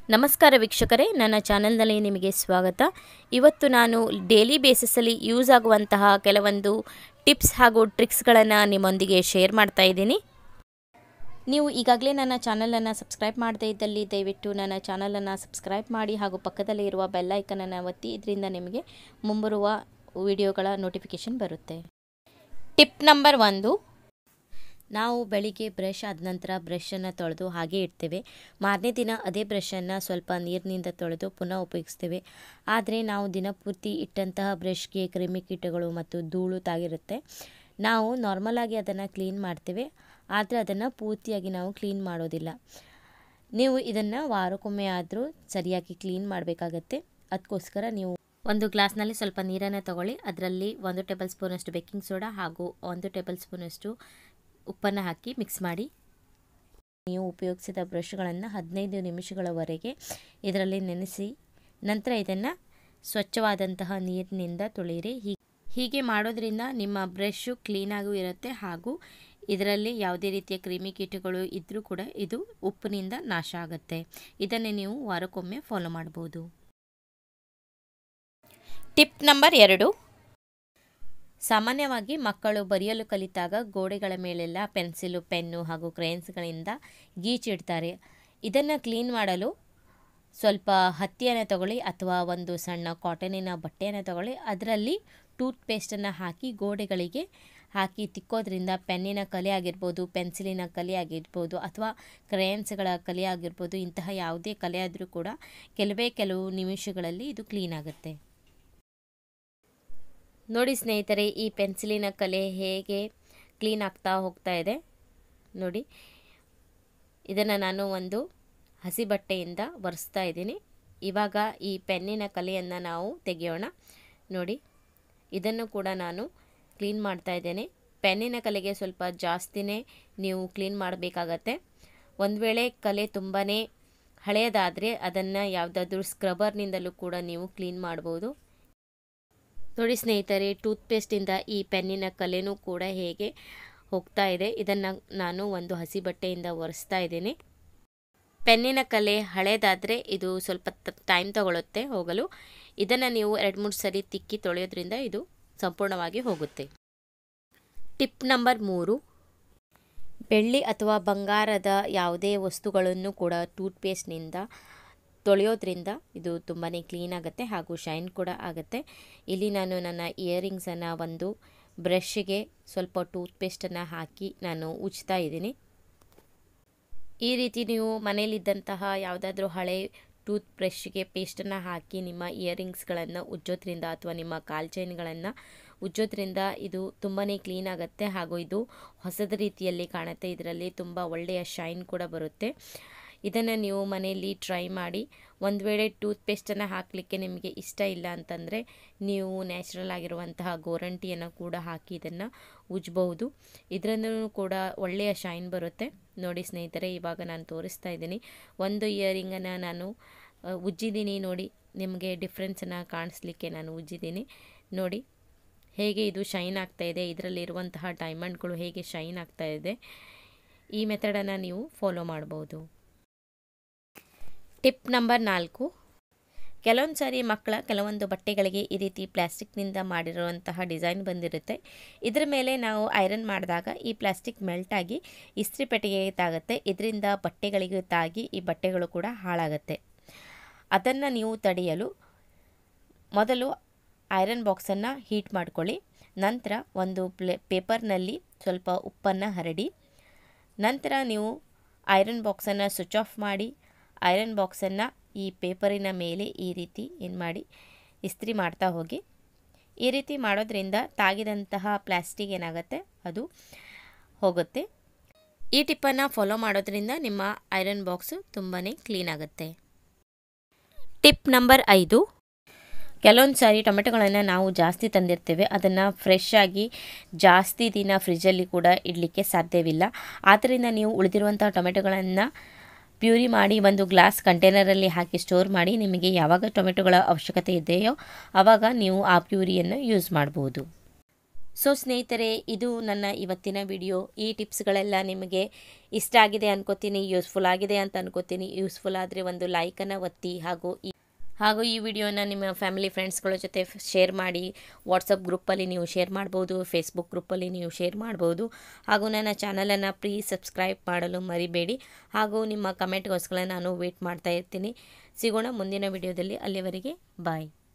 ನಮಸ್ಕಾರ ವೀಕ್ಷಕರೇ, ನನ್ನ ಚಾನೆಲ್ನಲ್ಲಿ ನಿಮಗೆ ಸ್ವಾಗತ. ಇವತ್ತು ನಾನು ಡೈಲಿ ಬೇಸಿಸಲ್ಲಿ ಯೂಸ್ ಆಗುವಂತಹ ಕೆಲವೊಂದು ಟಿಪ್ಸ್ ಹಾಗೂ ಟ್ರಿಕ್ಸ್ಗಳನ್ನು ನಿಮ್ಮೊಂದಿಗೆ ಶೇರ್ ಮಾಡ್ತಾ ಇದ್ದೀನಿ. ನೀವು ಈಗಾಗಲೇ ನನ್ನ ಚಾನಲನ್ನು ಸಬ್ಸ್ಕ್ರೈಬ್ ಮಾಡದೇ ಇದ್ದಲ್ಲಿ ದಯವಿಟ್ಟು ನನ್ನ ಚಾನಲನ್ನು ಸಬ್ಸ್ಕ್ರೈಬ್ ಮಾಡಿ ಹಾಗೂ ಪಕ್ಕದಲ್ಲಿ ಇರುವ ಬೆಲ್ ಐಕನನ್ನು ಒತ್ತಿ. ಇದರಿಂದ ನಿಮಗೆ ಮುಂಬರುವ ವಿಡಿಯೋಗಳ ನೋಟಿಫಿಕೇಷನ್ ಬರುತ್ತೆ. ಟಿಪ್ ನಂಬರ್ 1, ನಾವು ಬೆಳಿಗ್ಗೆ ಬ್ರಷ್ ಆದ ನಂತರ ಬ್ರಷನ್ನು ತೊಳೆದು ಹಾಗೆ ಇಡ್ತೇವೆ. ಮಾರನೇ ದಿನ ಅದೇ ಬ್ರಷನ್ನು ಸ್ವಲ್ಪ ನೀರಿನಿಂದ ತೊಳೆದು ಪುನಃ ಉಪಯೋಗಿಸ್ತೇವೆ. ಆದರೆ ನಾವು ದಿನಪೂರ್ತಿ ಇಟ್ಟಂತಹ ಬ್ರಷ್ಗೆ ಕ್ರಿಮಿಕೀಟಗಳು ಮತ್ತು ಧೂಳು ತಾಗಿರುತ್ತೆ. ನಾವು ನಾರ್ಮಲಾಗಿ ಅದನ್ನು ಕ್ಲೀನ್ ಮಾಡ್ತೇವೆ, ಆದರೆ ಅದನ್ನು ಪೂರ್ತಿಯಾಗಿ ನಾವು ಕ್ಲೀನ್ ಮಾಡೋದಿಲ್ಲ. ನೀವು ಇದನ್ನು ವಾರಕ್ಕೊಮ್ಮೆ ಆದರೂ ಸರಿಯಾಗಿ ಕ್ಲೀನ್ ಮಾಡಬೇಕಾಗತ್ತೆ. ಅದಕ್ಕೋಸ್ಕರ ನೀವು ಒಂದು ಗ್ಲಾಸ್ನಲ್ಲಿ ಸ್ವಲ್ಪ ನೀರನ್ನು ತಗೊಳ್ಳಿ. ಅದರಲ್ಲಿ 1 ಟೇಬಲ್ ಸ್ಪೂನಷ್ಟು ಬೇಕಿಂಗ್ ಸೋಡಾ ಹಾಗೂ 1 ಟೇಬಲ್ ಸ್ಪೂನಷ್ಟು ಉಪ್ಪನ್ನು ಹಾಕಿ ಮಿಕ್ಸ್ ಮಾಡಿ. ನೀವು ಉಪಯೋಗಿಸಿದ ಬ್ರಷ್ಗಳನ್ನು 15 ನಿಮಿಷಗಳವರೆಗೆ ಇದರಲ್ಲಿ ನೆನೆಸಿ ನಂತರ ಇದನ್ನು ಸ್ವಚ್ಛವಾದಂತಹ ನೀರಿನಿಂದ ತೊಳೆಯಿರಿ. ಹೀಗೆ ಮಾಡೋದ್ರಿಂದ ನಿಮ್ಮ ಬ್ರಷ್ ಕ್ಲೀನಾಗೂ ಇರುತ್ತೆ ಹಾಗೂ ಇದರಲ್ಲಿ ಯಾವುದೇ ರೀತಿಯ ಕ್ರಿಮಿಕೀಟಗಳು ಇದ್ದರೂ ಕೂಡ ಇದು ಉಪ್ಪಿನಿಂದ ನಾಶ ಆಗುತ್ತೆ. ಇದನ್ನೇ ನೀವು ವಾರಕ್ಕೊಮ್ಮೆ ಫಾಲೋ ಮಾಡ್ಬೋದು. ಟಿಪ್ ನಂಬರ್ 2, ಸಾಮಾನ್ಯವಾಗಿ ಮಕ್ಕಳು ಬರೆಯಲು ಕಲಿತಾಗ ಗೋಡೆಗಳ ಮೇಲೆಲ್ಲ ಪೆನ್ಸಿಲು, ಪೆನ್ನು ಹಾಗೂ ಕ್ರೇನ್ಸ್ಗಳಿಂದ ಗೀಚಿಡ್ತಾರೆ. ಇದನ್ನು ಕ್ಲೀನ್ ಮಾಡಲು ಸ್ವಲ್ಪ ಹತ್ತಿಯನ್ನು ತಗೊಳ್ಳಿ ಅಥವಾ ಒಂದು ಸಣ್ಣ ಕಾಟನಿನ ಬಟ್ಟೆಯನ್ನು ತಗೊಳ್ಳಿ. ಅದರಲ್ಲಿ ಟೂತ್ ಪೇಸ್ಟನ್ನು ಹಾಕಿ ಗೋಡೆಗಳಿಗೆ ಹಾಕಿ ತಿಕ್ಕೋದ್ರಿಂದ ಪೆನ್ನಿನ ಕಲೆ ಆಗಿರ್ಬೋದು, ಪೆನ್ಸಿಲಿನ ಕಲೆ ಆಗಿರ್ಬೋದು ಅಥವಾ ಕ್ರೇನ್ಸ್ಗಳ ಕಲೆ ಆಗಿರ್ಬೋದು, ಇಂತಹ ಯಾವುದೇ ಕಲೆ ಆದರೂ ಕೂಡ ಕೆಲವು ನಿಮಿಷಗಳಲ್ಲಿ ಇದು ಕ್ಲೀನ್ ಆಗುತ್ತೆ. ನೋಡಿ ಸ್ನೇಹಿತರೆ, ಈ ಪೆನ್ಸಿಲಿನ ಕಲೆ ಹೇಗೆ ಕ್ಲೀನ್ ಆಗ್ತಾ ಹೋಗ್ತಾ ಇದೆ ನೋಡಿ. ಇದನ್ನು ನಾನು ಒಂದು ಹಸಿ ಬಟ್ಟೆಯಿಂದ ಒರೆಸ್ತಾ ಇದ್ದೀನಿ. ಇವಾಗ ಈ ಪೆನ್ನಿನ ಕಲೆಯನ್ನು ನಾವು ತೆಗೆಯೋಣ. ನೋಡಿ, ಇದನ್ನು ಕೂಡ ನಾನು ಕ್ಲೀನ್ ಮಾಡ್ತಾ ಇದ್ದೇನೆ. ಪೆನ್ನಿನ ಕಲೆಗೆ ಸ್ವಲ್ಪ ಜಾಸ್ತಿನೇ ನೀವು ಕ್ಲೀನ್ ಮಾಡಬೇಕಾಗತ್ತೆ. ಒಂದು ವೇಳೆ ಕಲೆ ತುಂಬಾ ಹಳೆಯದಾದರೆ ಅದನ್ನು ಯಾವುದಾದ್ರೂ ಸ್ಕ್ರಬ್ಬರ್ನಿಂದಲೂ ಕೂಡ ನೀವು ಕ್ಲೀನ್ ಮಾಡ್ಬೋದು. ನೋಡಿ ಸ್ನೇಹಿತರೆ, ಟೂತ್ಪೇಸ್ಟಿಂದ ಈ ಪೆನ್ನಿನ ಕಲೆನೂ ಕೂಡ ಹೇಗೆ ಹೋಗ್ತಾ ಇದೆ. ಇದನ್ನು ನಾನು ಒಂದು ಹಸಿ ಬಟ್ಟೆಯಿಂದ ಒರೆಸ್ತಾ ಇದ್ದೀನಿ. ಪೆನ್ನಿನ ಕಲೆ ಹಳೇದಾದರೆ ಇದು ಸ್ವಲ್ಪ ಟೈಮ್ ತಗೊಳ್ಳುತ್ತೆ ಹೋಗಲು. ಇದನ್ನು ನೀವು 2-3 ಸರಿ ತಿಕ್ಕಿ ತೊಳೆಯೋದ್ರಿಂದ ಇದು ಸಂಪೂರ್ಣವಾಗಿ ಹೋಗುತ್ತೆ. ಟಿಪ್ ನಂಬರ್ 3, ಬೆಳ್ಳಿ ಅಥವಾ ಬಂಗಾರದ ಯಾವುದೇ ವಸ್ತುಗಳನ್ನು ಕೂಡ ಟೂತ್ಪೇಸ್ಟ್ನಿಂದ ತೊಳೆಯೋದ್ರಿಂದ ಇದು ತುಂಬಾ ಕ್ಲೀನ್ ಆಗುತ್ತೆ ಹಾಗೂ ಶೈನ್ ಕೂಡ ಆಗುತ್ತೆ. ಇಲ್ಲಿ ನಾನು ನನ್ನ ಇಯರಿಂಗ್ಸನ್ನು ಒಂದು ಬ್ರಷ್ಗೆ ಸ್ವಲ್ಪ ಟೂತ್ಪೇಸ್ಟನ್ನು ಹಾಕಿ ನಾನು ಉಜ್ತಾ ಇದ್ದೀನಿ. ಈ ರೀತಿ ನೀವು ಮನೆಯಲ್ಲಿದ್ದಂತಹ ಯಾವುದಾದ್ರೂ ಹಳೆ ಟೂತ್ ಬ್ರಷ್ಗೆ ಪೇಸ್ಟನ್ನು ಹಾಕಿ ನಿಮ್ಮ ಇಯರಿಂಗ್ಸ್ಗಳನ್ನು ಉಜ್ಜೋದ್ರಿಂದ ಅಥವಾ ನಿಮ್ಮ ಕಾಲ್ ಚೈನ್ಗಳನ್ನು ಉಜ್ಜೋದ್ರಿಂದ ಇದು ತುಂಬಾ ಕ್ಲೀನ್ ಆಗುತ್ತೆ ಹಾಗೂ ಇದು ಹೊಸದ ರೀತಿಯಲ್ಲಿ ಕಾಣುತ್ತೆ. ಇದರಲ್ಲಿ ತುಂಬ ಒಳ್ಳೆಯ ಶೈನ್ ಕೂಡ ಬರುತ್ತೆ. ಇದನ್ನು ನೀವು ಮನೆಯಲ್ಲಿ ಟ್ರೈ ಮಾಡಿ. ಒಂದು ವೇಳೆ ಟೂತ್ಪೇಸ್ಟನ್ನು ಹಾಕಲಿಕ್ಕೆ ನಿಮಗೆ ಇಷ್ಟ ಇಲ್ಲ ಅಂತಂದರೆ ನೀವು ನ್ಯಾಚುರಲ್ ಆಗಿರುವಂತಹ ಗೋರಂಟಿಯನ್ನು ಕೂಡ ಹಾಕಿ ಇದನ್ನು ಉಜ್ಜಬಹುದು. ಇದರಲ್ಲೂ ಕೂಡ ಒಳ್ಳೆಯ ಶೈನ್ ಬರುತ್ತೆ. ನೋಡಿ ಸ್ನೇಹಿತರೆ, ಇವಾಗ ನಾನು ತೋರಿಸ್ತಾ ಇದ್ದೀನಿ. ಒಂದು ಇಯರಿಂಗನ್ನು ನಾನು ಉಜ್ಜಿದ್ದೀನಿ. ನೋಡಿ, ನಿಮಗೆ ಡಿಫ್ರೆನ್ಸನ್ನು ಕಾಣಿಸ್ಲಿಕ್ಕೆ ನಾನು ಉಜ್ಜಿದ್ದೀನಿ. ನೋಡಿ ಹೇಗೆ ಇದು ಶೈನ್ ಆಗ್ತಾ ಇದೆ, ಇದರಲ್ಲಿರುವಂತಹ ಡೈಮಂಡ್ಗಳು ಹೇಗೆ ಶೈನ್ ಆಗ್ತಾ ಇದೆ. ಈ ಮೆಥಡನ್ನು ನೀವು ಫಾಲೋ ಮಾಡ್ಬೋದು. ಟಿಪ್ ನಂಬರ್ 4, ಕೆಲವೊಂದು ಸಾರಿ ಮಕ್ಕಳ ಕೆಲವೊಂದು ಬಟ್ಟೆಗಳಿಗೆ ಈ ರೀತಿ ಪ್ಲಾಸ್ಟಿಕ್ನಿಂದ ಮಾಡಿರುವಂತಹ ಡಿಸೈನ್ ಬಂದಿರುತ್ತೆ. ಇದರ ಮೇಲೆ ನಾವು ಐರನ್ ಮಾಡಿದಾಗ ಈ ಪ್ಲಾಸ್ಟಿಕ್ ಮೆಲ್ಟಾಗಿ ಇಸ್ತ್ರಿ ಪೆಟ್ಟಿಗೆಗೆ ತಾಗುತ್ತೆ. ಇದರಿಂದ ಬಟ್ಟೆಗಳಿಗೆ ತಾಗಿ ಈ ಬಟ್ಟೆಗಳು ಕೂಡ ಹಾಳಾಗುತ್ತೆ. ಅದನ್ನು ನೀವು ತಡೆಯಲು ಮೊದಲು ಐರನ್ ಬಾಕ್ಸನ್ನು ಹೀಟ್ ಮಾಡ್ಕೊಳ್ಳಿ. ನಂತರ ಒಂದು ಪೇಪರ್ನಲ್ಲಿ ಸ್ವಲ್ಪ ಉಪ್ಪನ್ನು ಹರಡಿ ನಂತರ ನೀವು ಐರನ್ ಬಾಕ್ಸನ್ನು ಸ್ವಿಚ್ ಆಫ್ ಮಾಡಿ ಐರನ್ ಬಾಕ್ಸನ್ನು ಈ ಪೇಪರಿನ ಮೇಲೆ ಈ ರೀತಿ ಏನು ಮಾಡಿ ಇಸ್ತ್ರಿ ಮಾಡ್ತಾ ಹೋಗಿ. ಈ ರೀತಿ ಮಾಡೋದ್ರಿಂದ ತಾಗಿದಂತಹ ಪ್ಲಾಸ್ಟಿಕ್ ಏನಾಗುತ್ತೆ ಅದು ಹೋಗುತ್ತೆ. ಈ ಟಿಪ್ಪನ್ನು ಫಾಲೋ ಮಾಡೋದ್ರಿಂದ ನಿಮ್ಮ ಐರನ್ ಬಾಕ್ಸು ತುಂಬಾ ಕ್ಲೀನ್ ಆಗುತ್ತೆ. ಟಿಪ್ ನಂಬರ್ 5, ಕೆಲವೊಂದು ಸಾರಿ ಟೊಮೆಟೊಗಳನ್ನು ನಾವು ಜಾಸ್ತಿ ತಂದಿರ್ತೇವೆ. ಅದನ್ನು ಫ್ರೆಶ್ ಆಗಿ ಜಾಸ್ತಿ ದಿನ ಫ್ರಿಜ್ಜಲ್ಲಿ ಕೂಡ ಇಡಲಿಕ್ಕೆ ಸಾಧ್ಯವಿಲ್ಲ. ಆದ್ದರಿಂದ ನೀವು ಉಳಿದಿರುವಂಥ ಟೊಮೆಟೊಗಳನ್ನು ಪ್ಯೂರಿ ಮಾಡಿ ಒಂದು ಗ್ಲಾಸ್ ಕಂಟೈನರಲ್ಲಿ ಹಾಕಿ ಸ್ಟೋರ್ ಮಾಡಿ. ನಿಮಗೆ ಯಾವಾಗ ಟೊಮೆಟೊಗಳ ಅವಶ್ಯಕತೆ ಇದೆಯೋ ಆವಾಗ ನೀವು ಆ ಪ್ಯೂರಿಯನ್ನು ಯೂಸ್ ಮಾಡ್ಬೋದು. ಸೊ ಸ್ನೇಹಿತರೆ, ಇದು ನನ್ನ ಇವತ್ತಿನ ವಿಡಿಯೋ. ಈ ಟಿಪ್ಸ್ಗಳೆಲ್ಲ ನಿಮಗೆ ಇಷ್ಟ ಆಗಿದೆ ಅನ್ಕೋತೀನಿ, ಯೂಸ್ಫುಲ್ ಆಗಿದೆ ಅಂತ ಅನ್ಕೋತೀನಿ. ಯೂಸ್ಫುಲ್ ಆದರೆ ಒಂದು ಲೈಕನ್ನು ಒತ್ತಿ, ಹಾಗೂ ಈ ವಿಡಿಯೋನ ನಿಮ್ಮ ಫ್ಯಾಮಿಲಿ ಫ್ರೆಂಡ್ಸ್ಗಳ ಜೊತೆ ಶೇರ್ ಮಾಡಿ. ವಾಟ್ಸಪ್ ಗ್ರೂಪಲ್ಲಿ ನೀವು ಶೇರ್ ಮಾಡ್ಬೋದು, ಫೇಸ್ಬುಕ್ ಗ್ರೂಪಲ್ಲಿ ನೀವು ಶೇರ್ ಮಾಡ್ಬೋದು. ಹಾಗೂ ನನ್ನ ಚಾನಲನ್ನು ಪ್ಲೀಸ್ ಸಬ್ಸ್ಕ್ರೈಬ್ ಮಾಡಲು ಮರಿಬೇಡಿ. ಹಾಗೂ ನಿಮ್ಮ ಕಮೆಂಟ್ಗೋಸ್ಕರ ನಾನು ವೇಟ್ ಮಾಡ್ತಾ ಇರ್ತೀನಿ. ಸಿಗೋಣ ಮುಂದಿನ ವಿಡಿಯೋದಲ್ಲಿ. ಅಲ್ಲಿವರೆಗೆ ಬಾಯ್.